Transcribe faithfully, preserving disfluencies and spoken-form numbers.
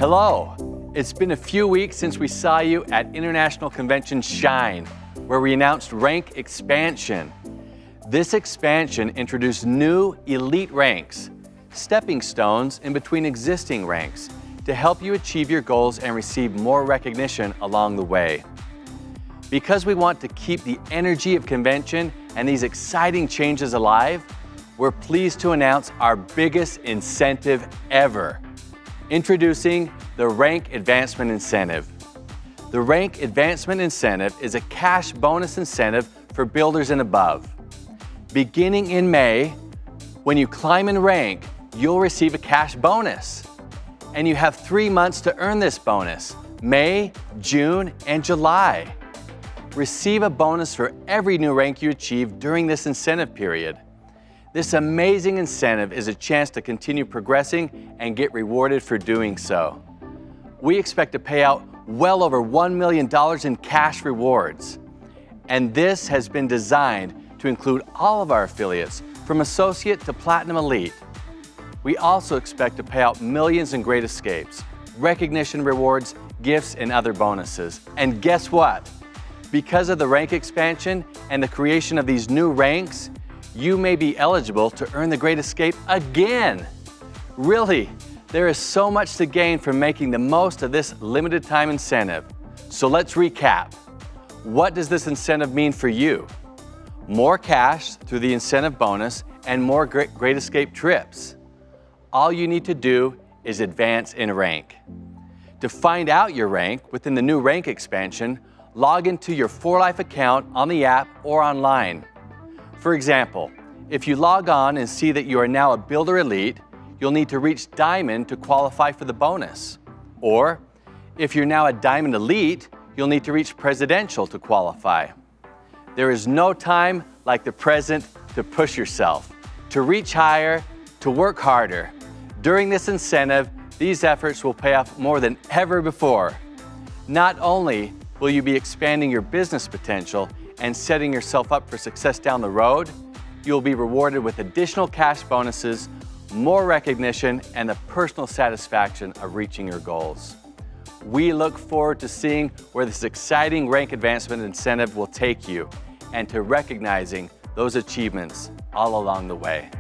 Hello! It's been a few weeks since we saw you at International Convention Shine, where we announced rank expansion. This expansion introduced new elite ranks, stepping stones in between existing ranks, to help you achieve your goals and receive more recognition along the way. Because we want to keep the energy of convention and these exciting changes alive, we're pleased to announce our biggest incentive ever. Introducing the Rank Advancement Incentive. The Rank Advancement Incentive is a cash bonus incentive for builders and above. Beginning in May, when you climb in rank, you'll receive a cash bonus. And you have three months to earn this bonus: May, June, and July. Receive a bonus for every new rank you achieve during this incentive period. This amazing incentive is a chance to continue progressing and get rewarded for doing so. We expect to pay out well over one million dollars in cash rewards. And this has been designed to include all of our affiliates, from Associate to Platinum Elite. We also expect to pay out millions in Great Escapes, recognition rewards, gifts, and other bonuses. And guess what? Because of the rank expansion and the creation of these new ranks, you may be eligible to earn the Great Escape again. Really, there is so much to gain from making the most of this limited time incentive. So let's recap. What does this incentive mean for you? More cash through the incentive bonus and more Great, Great Escape trips. All you need to do is advance in rank. To find out your rank within the new rank expansion, log into your four life account on the app or online. For example, if you log on and see that you are now a Builder Elite, you'll need to reach Diamond to qualify for the bonus. Or, if you're now a Diamond Elite, you'll need to reach Presidential to qualify. There is no time like the present to push yourself, to reach higher, to work harder. During this incentive, these efforts will pay off more than ever before. Not only will you be expanding your business potential and setting yourself up for success down the road, you'll be rewarded with additional cash bonuses, more recognition, and the personal satisfaction of reaching your goals. We look forward to seeing where this exciting rank advancement incentive will take you and to recognizing those achievements all along the way.